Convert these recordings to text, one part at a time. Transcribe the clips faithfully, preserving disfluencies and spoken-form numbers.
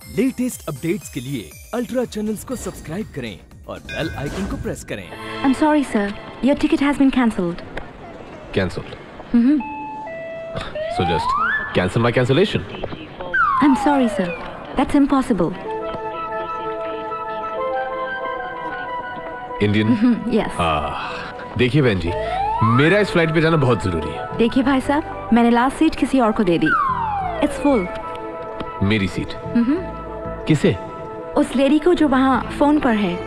Latest updates के लिए ultra channels को सब्सक्राइब करें और बेल आइकन को प्रेस करें। I'm sorry, sir. Your ticket has been cancelled. Cancelled? Mm-hmm. So just cancel my cancellation. I'm sorry, sir. That's impossible. Indian? Mm-hmm. Yes. हाँ, देखिए बहन जी, मेरा इस फ्लाइट पे जाना बहुत जरूरी है। देखिए भाई साहब, मैंने लास्ट सीट किसी और को दे दी। It's full. मेरी सीट? Mm-hmm. किसे? उस लेडी को जो वहाँ फोन पर है।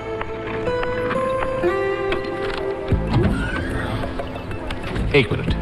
एक मिनट।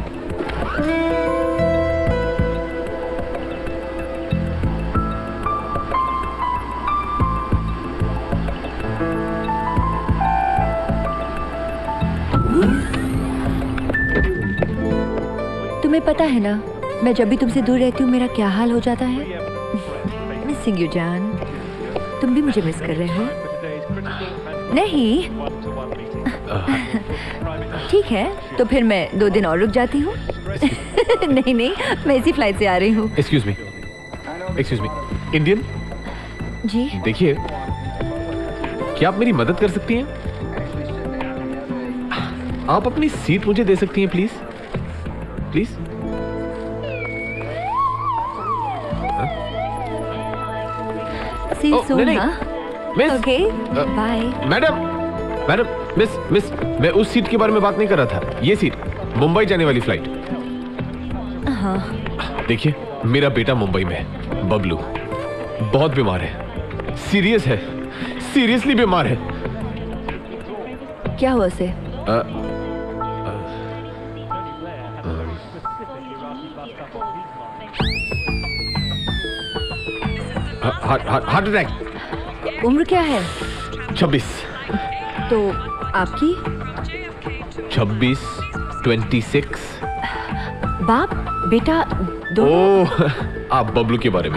तुम्हें पता है ना, मैं जब भी तुमसे दूर रहती हूँ मेरा क्या हाल हो जाता है। मिसिंग यू जान। तुम भी मुझे मिस कर रहे हो? नहीं? ठीक है, तो फिर मैं दो दिन और रुक जाती हूँ। नहीं नहीं, मैं इसी फ्लाइट से आ रही हूँ। Excuse me, excuse me, Indian? जी? देखिए, क्या आप मेरी मदद कर सकती हैं? आप अपनी सीट मुझे दे सकती हैं please? Please? See you soon, नहीं, हाँ? Miss, Okay, bye. Madam, madam, miss, miss, मैं उस सीट के बारे में बात नहीं कर रहा था। ये सीट, मुंबई जाने वाली फ्लाइट। हाँ। देखिए, मेरा बेटा मुंबई में है, बबलू, बहुत बीमार है, सीरियस है, सीरियसली बीमार है। क्या हुआ उसे? आ, हार्ट अटैक। उम्र क्या है? छब्बीस। तो आपकी? छब्बीस, ट्वेंटी सिक्स। बाप बेटा दो? ओह, आप बबलू के बारे में।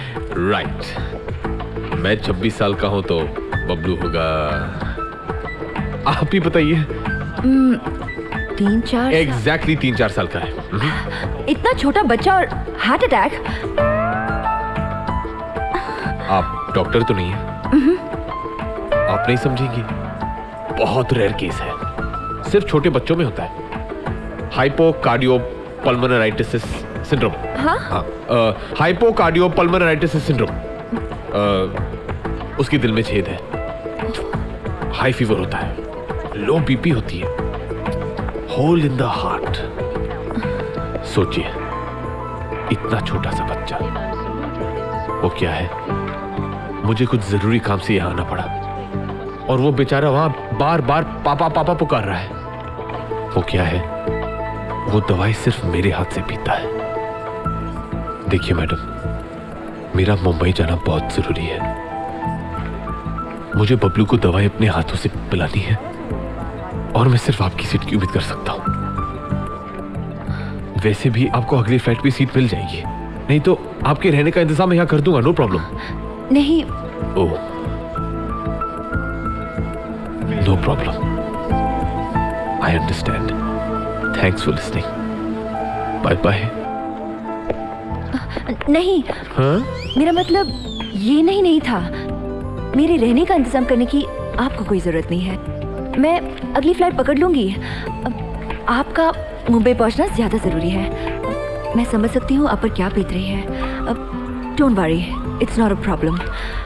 राइट, मैं छब्बीस साल का हूं तो बबलू होगा, आप ही बताइए। तीन चार। एग्जैक्टली तीन चार साल का है। इतना छोटा बच्चा और हार्ट अटैक? आप डॉक्टर तो नहीं है? आप नहीं समझेंगी, बहुत रेयर केस है, सिर्फ छोटे बच्चों में होता है। Hypocardiopulmonaritis syndrome. हाँ? हाँ, हाइपोकार्डियोपल्मोनराइटिस सिंड्रोम। उसकी दिल में छेद है, हाई फीवर होता है, लो बीपी होती है, होल इन द हार्ट। सोचिए, इतना छोटा सा बच्चा, वो क्या है, मुझे कुछ जरूरी काम से यहां आना पड़ा और वो बेचारा वहां बार बार पापा पापा पुकार रहा है। वो क्या है, वो दवाई सिर्फ मेरे हाथ से पीता है। देखिए मैडम, मेरा मुंबई जाना बहुत जरूरी है, मुझे बबलू को दवाई अपने हाथों से पिलानी है और मैं सिर्फ आपकी सीट की उम्मीद कर सकता हूं। वैसे भी आपको अगली फ्लाइट पे सीट मिल जाएगी, नहीं तो आपके रहने का इंतजाम मैं यहां कर दूंगा, नो प्रॉब्लम। नहीं। Oh, no problem, I understand, thanks for listening, bye bye. नहीं। हाँ? मेरा मतलब ये नहीं नहीं था, मेरे रहने का इंतजाम करने की आपको कोई जरूरत नहीं है, मैं अगली फ्लाइट पकड़ लूंगी। आपका मुंबई पहुंचना ज्यादा जरूरी है, मैं समझ सकती हूँ आप पर क्या बीत रही है। अब don't worry, it's not a problem.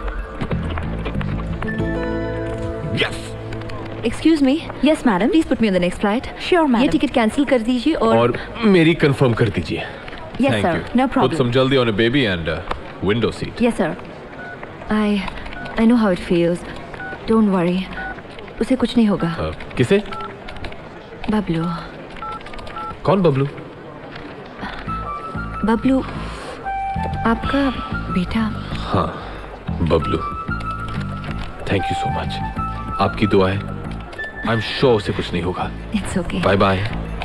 Yes. Excuse me. Yes madam, please put me on the next flight. Sure madam. ये टिकट कैंसिल कर दीजिए और और मेरी कंफर्म कर दीजिए। Yes sir, no problem. Put some jaldi on a baby and a window seat. Yes sir. I I know how it feels. Don't worry. उसे कुछ नहीं होगा। uh, किसे? बबलू। कौन बबलू? बबलू, आपका बेटा। हाँ, Bablu. Thank you so much, आपकी दुआ है, आई एम श्योर उसे कुछ नहीं होगा। It's okay. Bye bye.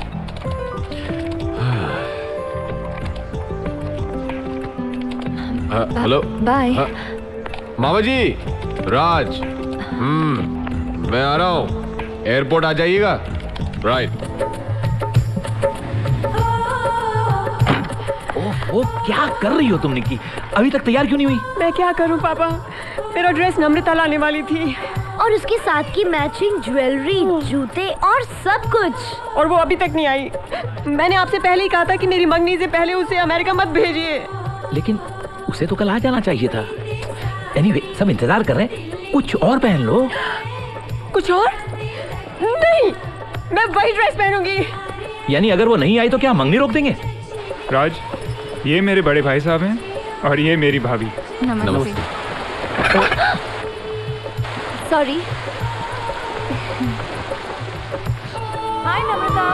Hello. Bye. मामा जी, राज। हम्म, मैं आ रहा हूँ, एयरपोर्ट आ जाइएगा। राइट। ओहो, क्या कर रही हो तुम निक्की? अभी तक तैयार क्यों नहीं हुई? मैं क्या करूं पापा, मेरा ड्रेस नम्रता लाने वाली थी और उसके साथ की मैचिंग ज्वेलरी, जूते और सब कुछ, और वो अभी तक नहीं आई। मैंने आपसे पहले ही कहा था कि मेरी मंगनी से पहले उसे अमेरिका मत भेजिए। लेकिन उसे तो कल आ जाना चाहिए था। एनीवे, सब इंतजार कर रहे हैं, कुछ और पहन लो। कुछ और? नहीं, मैं वही ड्रेस पहनूंगी। यानी अगर वो नहीं आई तो क्या मंगनी रोक देंगे? राज, ये मेरे बड़े भाई साहब हैं और ये मेरी भाभी। नमस्ते। सॉरी। हाय नम्रता।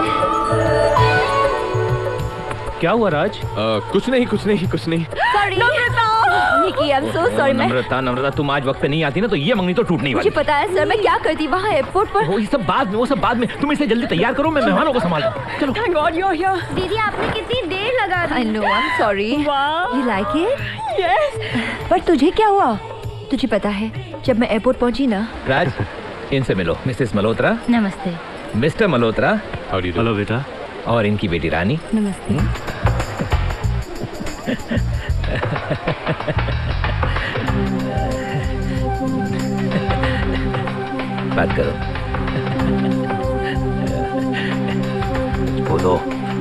क्या हुआ राज? uh, कुछ नहीं कुछ नहीं कुछ नहीं। Sorry Namrata. Nikki, I am so sorry. Namrata Namrata तुम आज वक्त पे नहीं आती ना तो ये मंगनी तो टूटने वाली। मुझे पता है सर, मैं क्या करती वहाँ एयरपोर्ट पर। वो ये सब बाद में, वो सब बाद में। तुम इसे जल्दी तैयार करो, मैं मेहमानों को संभालूं। चलो। Thank God you're here. दीदी आपने कितनी देर लगा दी। I know, I'm sorry. Wow. You like it? Yes. पर तुझे क्या हुआ? तुझे पता है जब मैं एयरपोर्ट पहुंची ना। राज, इनसे मिलो। मिसेस मल्होत्रा। नमस्ते। मिस्टर मल्होत्रा। हेलो बेटा। और इनकी बेटी रानी। नमस्ते। बात करो। बोलो।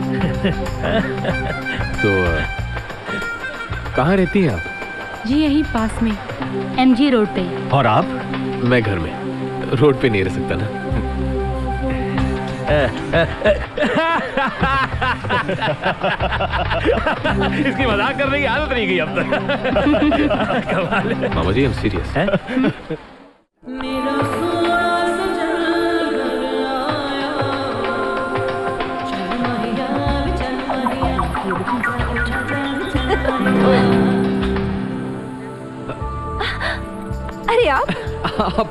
तो कहाँ रहती हैं आप? जी यहीं पास में, एमजी रोड पे। और आप? मैं घर में। रोड पे नहीं रह सकता ना। इसकी मजाक करने की आदत नहीं गई अब तक। कमाल है। मामा जी, हम सीरियस हैं। अरे आप आप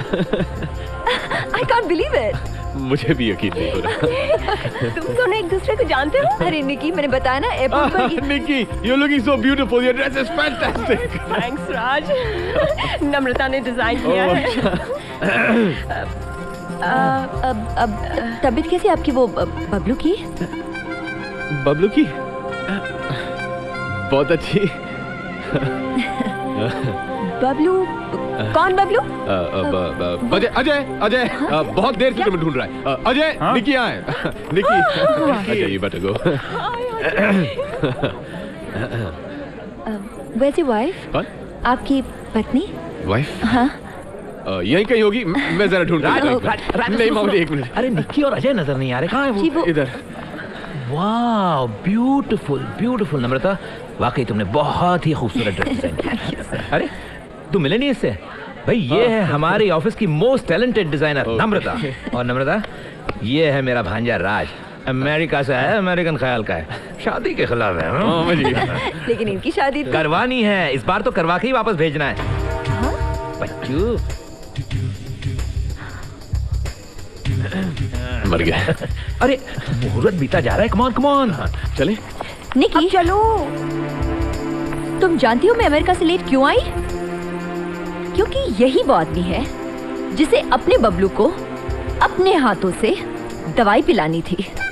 आई कांट बिलीव इट। मुझे भी यकीन नहीं हो रहा। तुम दोनों एक दूसरे को जानते हो? अरे निकी, मैंने बताया ना एयरपोर्ट पर। निकी, you're looking so beautiful. Your dress is fantastic. Thanks राज। नम्रता ने डिजाइन किया है। अब अब तबीयत कैसी आपकी? वो बबलू की? बबलू की? बहुत अच्छी। बबलू? कौन बबलू? अजय अजय अजय बहुत देर से तुम्हें ढूंढ रहा है। अजय, निकी यहाँ है। Nikki, Ajay you better go. वैसे वाइफ? कौन? आपकी पत्नी? वाइफ? हाँ। यहीं कहीं होगी, मैं जरा ढूंढ रहा हूँ। नहीं मामा जी, एक मिनट। अरे निक्की और अजय नजर नहीं आ रहे, कहाँ है वो? वो इधर। वाह, ब्यूटीफुल ब्यूटीफुल। नम्रता, वाकई तुमने बहुत ही खूबसूरत ड्रेस डिजाइन किया। अरे तुम मिले नहीं इससे? भाई ये है हमारी ऑफिस की मोस्ट टैलेंटेड डिजाइनर नम्रता। और नम्रता, ये है मेरा भांजा राज, अमेरिका से है, अमेरिकन ख्याल का है, शादी के खिलाफ है। मामा जी। लेकिन इनकी शादी तो... करवानी है, इस बार तो करवा के ही वापस भेजना है। बच्चू मर गया। अरे मुहूर्त बीता जा रहा है, कमॉन कमॉन। चले निकी, चलो। तुम जानती हो मैं अमेरिका से लेट क्यों आई? क्योंकि यही वो आदमी है जिसे अपने बबलू को अपने हाथों से दवाई पिलानी थी।